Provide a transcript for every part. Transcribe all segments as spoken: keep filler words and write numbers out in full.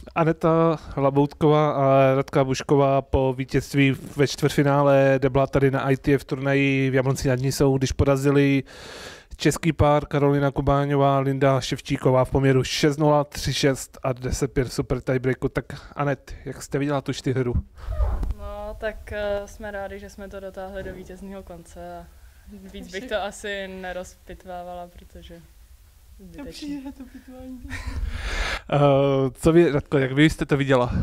Aneta Laboutková a Radka Bušková po vítězství ve čtvrtfinále debla tady na I T F turnaji v Jablonci nad Nisou, když porazili český pár Karolina Kubáňová, Linda Ševčíková v poměru šest nula, tři šest a deset pět super tiebreaku. Tak Anet, jak jste viděla tu čtyřhru? No, tak uh, jsme rádi, že jsme to dotáhli do vítězného konce a víc bych to asi nerozpitvávala, protože zbytečný. To pitvání. uh, co vy, Radko, jak vy jste to viděla?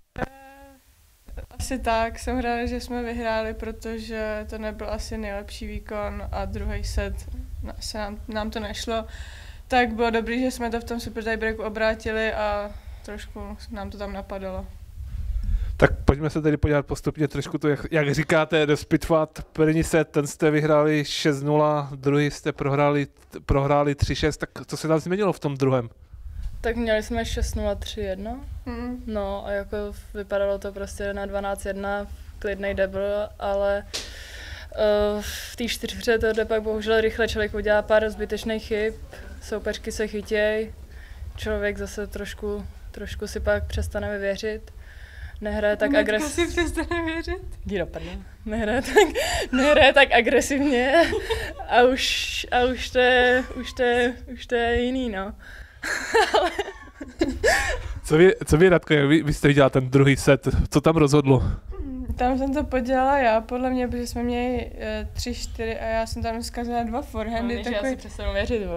Asi tak, jsem ráda, že jsme vyhráli, protože to nebyl asi nejlepší výkon a druhý set se nám, nám to nešlo. Tak bylo dobré, že jsme to v tom super tiebreaku obrátili a trošku nám to tam napadalo. Tak pojďme se tedy podívat postupně trošku to, jak, jak říkáte, rozpitvat. První set, ten jste vyhráli šest nula, druhý jste prohráli, prohráli tři šest, tak co se tam změnilo v tom druhém? Tak měli jsme šest nula tři jedna, Mm. no a jako vypadalo to prostě na dvanáct jedna, klidnej double, ale uh, v té čtyřhře to jde pak bohužel rychle, člověk udělá pár zbytečných chyb, soupeřky se chytěj, člověk zase trošku, trošku si pak přestane věřit. Nehraje tak agresivně. si přestane věřit? Jdi do prdele. Nehraje tak, nehraje tak agresivně a už, a už to je, už to je, už to je jiný, no. Co vy, co vy Radko, jak vy, vy jste viděla ten druhý set, co tam rozhodlo? Tam jsem to podělala já, podle mě, protože jsme měli e, tři čtyři a já jsem tam zkazila dva forehandy. No, takový... já si přestanu věřit, bo.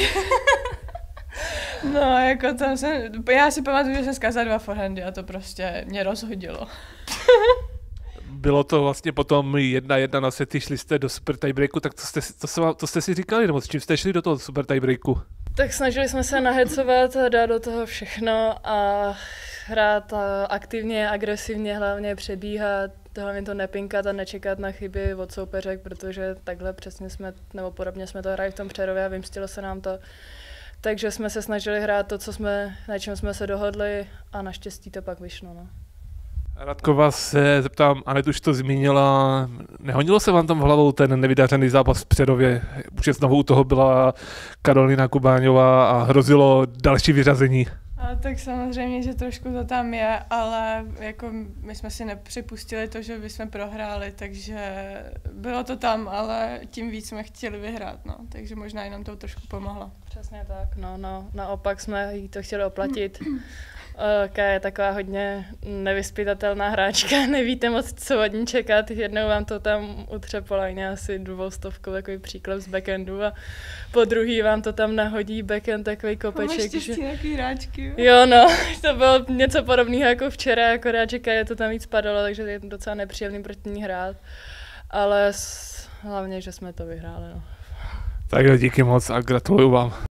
No, jako tam jsem, já si pamatuju, že jsem zkazila dva forehandy a to prostě mě rozhodilo. Bylo to vlastně potom jedna jedna na sety, šli jste do super tiebreaku, tak to jste, to, se vám, to jste si říkali, nebo s čím jste šli do toho super tiebreaku? Tak snažili jsme se nahecovat a dát do toho všechno a hrát a aktivně, agresivně, hlavně přebíhat, hlavně to nepinkat a nečekat na chyby od soupeřek, protože takhle přesně jsme, nebo podobně jsme to hráli v tom Přerově a vymstilo se nám to. Takže jsme se snažili hrát to, co jsme, na čem jsme se dohodli a naštěstí to pak vyšlo. No. Radko, vás se zeptám, Anet už to zmínila, nehonilo se vám tam v hlavou ten nevydařený zápas v Přerově, už znovu u toho byla Karolina Kubáňová a hrozilo další vyřazení? A tak samozřejmě, že trošku to tam je, ale jako my jsme si nepřipustili to, že bychom prohráli, takže bylo to tam, ale tím víc jsme chtěli vyhrát, no, takže možná i nám to trošku pomohlo. Přesně tak, no, no, naopak jsme jí to chtěli oplatit. Ká je taková hodně nevyzpytatelná hráčka, nevíte moc, co od ní čekat. Jednou vám to tam utře po lajně asi dvoustovkou, takový příklad z backhandu a po druhý vám to tam nahodí backhand, takový kopeček. Máš štěstí že... takový hráčky, jo? Jo, no, to bylo něco podobného jako včera, akorát, že je to tam víc padalo, takže je to docela nepříjemný proti ní hrát. Ale s... hlavně, že jsme to vyhráli, no. Tak díky moc a gratuluju vám.